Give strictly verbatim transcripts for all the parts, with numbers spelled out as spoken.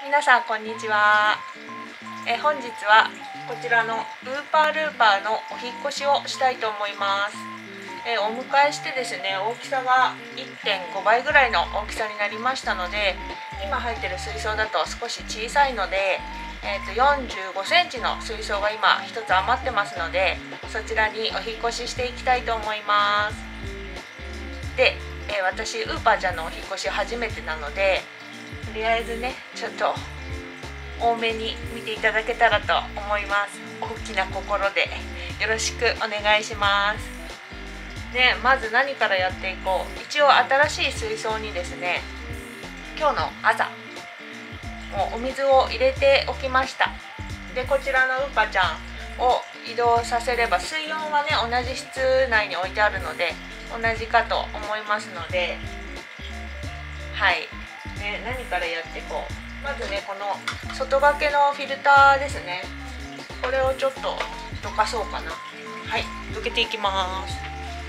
皆さんこんにちは。え本日はこちらのウーパールーパーのお引っ越しをしたいと思います。えお迎えしてですね、大きさが いってんご 倍ぐらいの大きさになりましたので、今入ってる水槽だと少し小さいので、えー、とよんじゅうごセンチの水槽が今ひとつ余ってますので、そちらにお引っ越ししていきたいと思います。で、えー、私ウーパーちゃんのお引っ越し初めてなので、とりあえずねちょっと多めに見ていただけたらと思います。大きな心でよろしくお願いします。で、まず何からやっていこう。一応新しい水槽にですね、今日の朝もうお水を入れておきました。で、こちらのウーパーちゃんを移動させれば、水温はね同じ室内に置いてあるので同じかと思いますので、はいね、何からやっていこう。まずね、この外掛けのフィルターですね、これをちょっとどかそうかな。はい、どけていきます。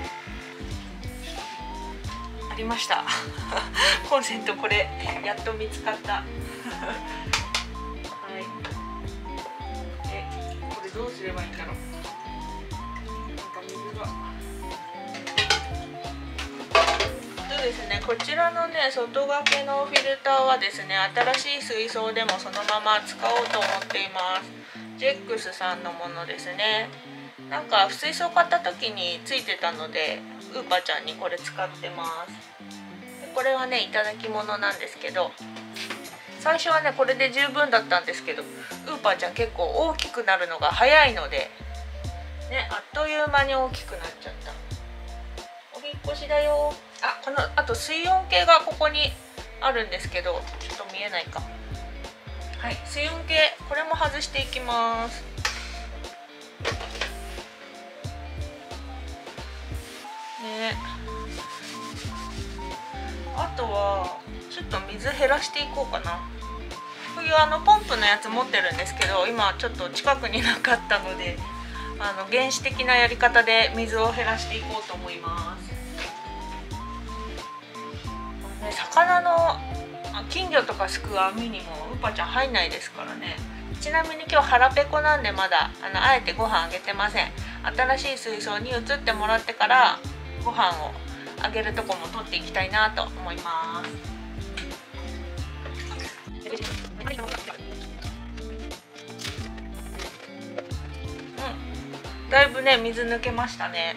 ありましたコンセント、これやっと見つかったはい、えこれどうすればいいんだろう。なんか水がですね、こちらのね外掛けのフィルターはですね、新しい水槽でもそのまま使おうと思っています。ジェックスさんのものですね。なんか水槽買った時についてたので、ウーパーちゃんにこれ使ってます。でこれはねいただき物なんですけど、最初はねこれで十分だったんですけど、ウーパーちゃん結構大きくなるのが早いのでね、あっという間に大きくなっちゃった。お引っ越しだよ。あ、このあと水温計がここにあるんですけど、ちょっと見えないか。はい、水温計、これも外していきます。ね、あとはちょっと水減らしていこうかな。こういうあのポンプのやつ持ってるんですけど、今ちょっと近くになかったので、あの原始的なやり方で水を減らしていこうと思います。ね、魚の金魚とかすくう網にもウーパーちゃん入んないですからね。ちなみに今日腹ペコなんで、まだあのあえてご飯あげてません。新しい水槽に移ってもらってからご飯をあげるとこも取っていきたいなと思います。うん、だいぶね水抜けましたね。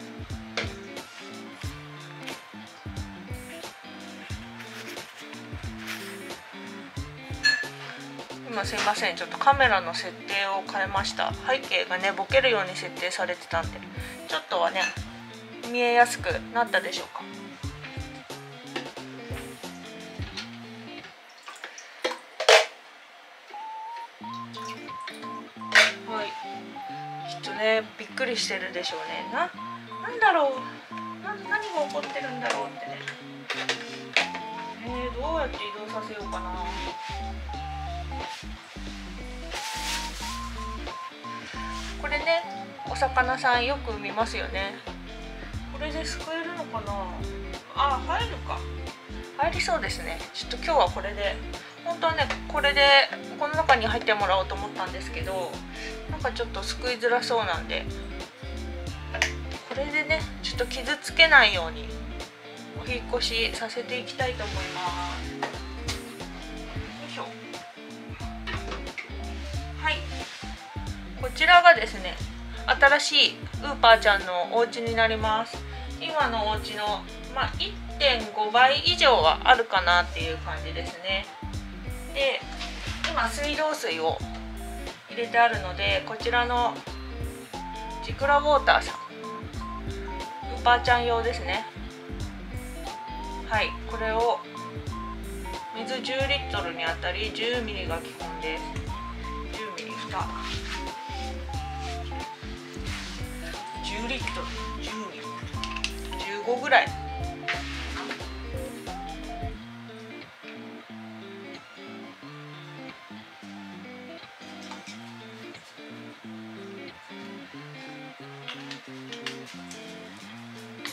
今すいません、ちょっとカメラの設定を変えました。背景がねボケるように設定されてたんで、ちょっとはね見えやすくなったでしょうか。はい、きっとねびっくりしてるでしょうね。な、なんだろう、な、何が起こってるんだろうってね。えー、どうやって移動させようかな。これね、お魚さんよく見ますよね。これですくえるのかな。あ、入るか、入りそうですね。ちょっと今日はこれで、本当はねこれでこの中に入ってもらおうと思ったんですけど、なんかちょっとすくいづらそうなんで、これでねちょっと傷つけないようにお引っ越しさせていきたいと思います。よいしょ。はい、こちらがですね新しいウーパーちゃんのお家になります。今のお家の、まあ、いってんご 倍以上はあるかなっていう感じですね。で、今水道水を入れてあるので、こちらのジクラウォーターさん、ウーパーちゃん用ですね。はい、これを水じゅうリットルにあたりじゅうミリが基本です。じゅうミリ蓋、じゅうリットル、じゅうミリ、じゅうごぐらい。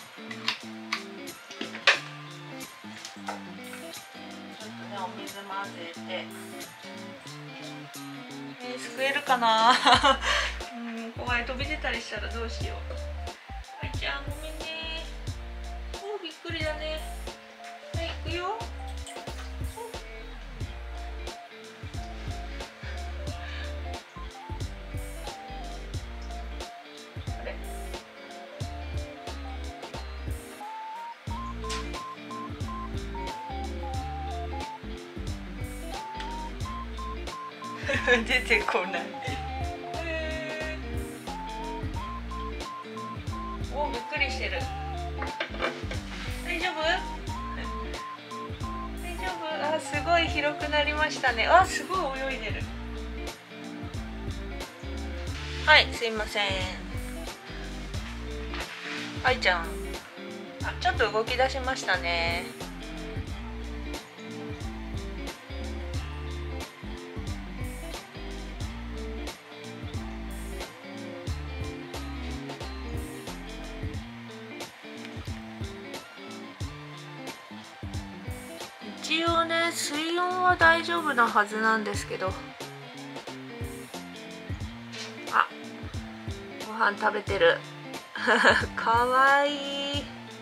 ちょっとねお水混ぜれて、えー、救えるかなうん怖い、飛び出たりしたらどうしよう。はいちゃんごめんね。おびっくりだね。はい、行くよ。あれ出てこない。お、びっくりしてる。大丈夫？大丈夫？あ、すごい広くなりましたね。あ、すごい泳いでる。はい、すいません。はいちゃん。あ、ちょっと動き出しましたね。一応ね、水温は大丈夫なはずなんですけど。あ、ご飯食べてる。かわいい。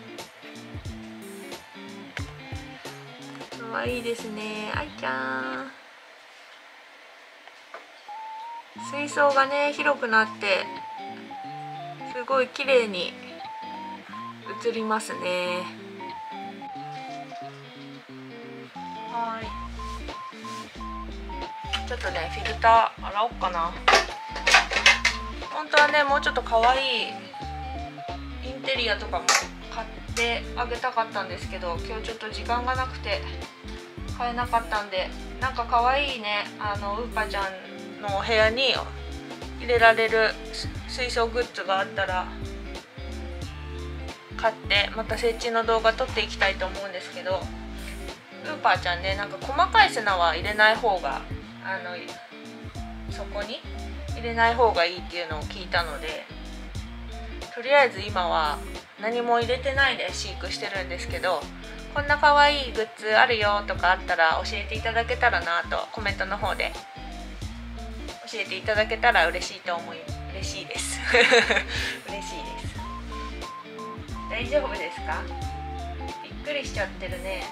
かわいいですね、あいちゃん。水槽がね広くなってすごい綺麗に映りますね。はい。ちょっとねフィルター洗おうかな。本当はねもうちょっと可愛いインテリアとかも買ってあげたかったんですけど、今日ちょっと時間がなくて買えなかったんで、なんか可愛いねあのウーパちゃんのお部屋に入れられる水槽グッズがあったら買ってまた設置の動画撮っていきたいと思うんですけど、ウーパーちゃんねなんか細かい砂は入れない方があのそこに入れない方がいいっていうのを聞いたので、とりあえず今は何も入れてないで飼育してるんですけど、こんな可愛いグッズあるよとかあったら教えていただけたらなとコメントの方で教えていただけたら嬉しいと思い嬉しいです嬉しいです。大丈夫ですか？びっくりしちゃってるね。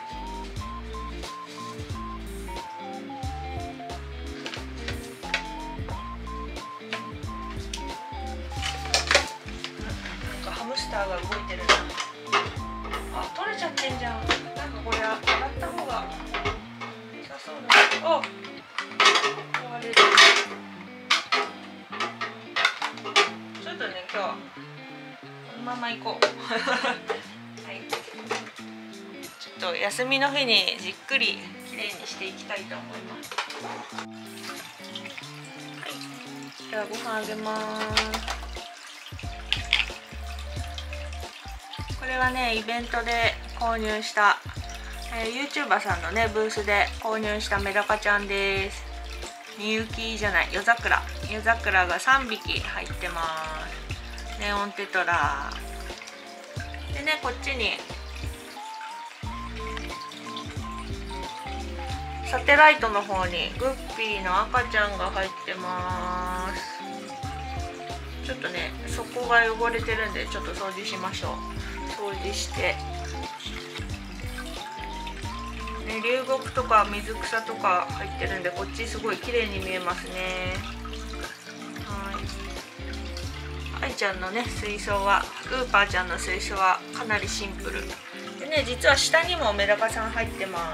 なんかハムスターが動いてるな。あ、取れちゃってんじゃん。なんかこれ洗った方が良さそうだ。あ、壊れる。ちょっとね今日このまま行こうはい、ちょっと休みの日にじっくりきれいにしていきたいと思います。はい、ではご飯あげます。これはねイベントで購入した、えー、YouTuber さんのねブースで購入したメダカちゃんです。みゆきじゃない、夜桜夜桜がさんびき入ってます。ネオンテトラでね、こっちにサテライトの方にグッピーの赤ちゃんが入ってます。ちょっとね底が汚れてるんでちょっと掃除しましょう。掃除して、ね、流木とか水草とか入ってるんでこっちすごい綺麗に見えますね。はい、愛ちゃんのね水槽はウーパーちゃんの水槽はかなりシンプルでね、実は下にもメダカさん入ってます。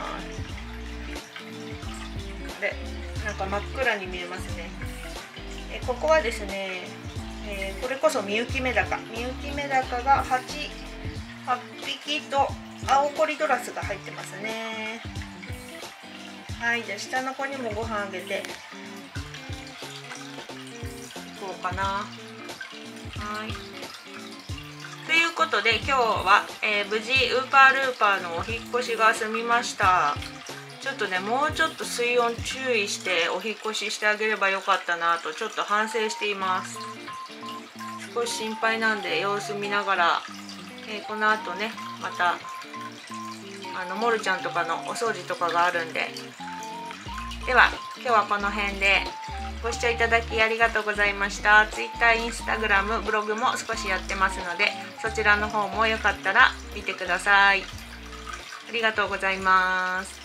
でなんか真っ暗に見えますね。えここはですね、えー、これこそミユキメダカミユキメダカがはちぴきと青コリドラスが入ってますね。はい、じゃあ下の子にもご飯あげていこうかな。はい、ということで今日は、えー、無事ウーパールーパーのお引っ越しが済みました。ちょっとねもうちょっと水温注意してお引っ越ししてあげればよかったなとちょっと反省しています。少し心配なんで様子見ながら、えー、この後ねまたあのモルちゃんとかのお掃除とかがあるんででは今日はこの辺で。ご視聴いただきありがとうございました。Twitter、Instagram、ブログも少しやってますので、そちらの方もよかったら見てください。ありがとうございます。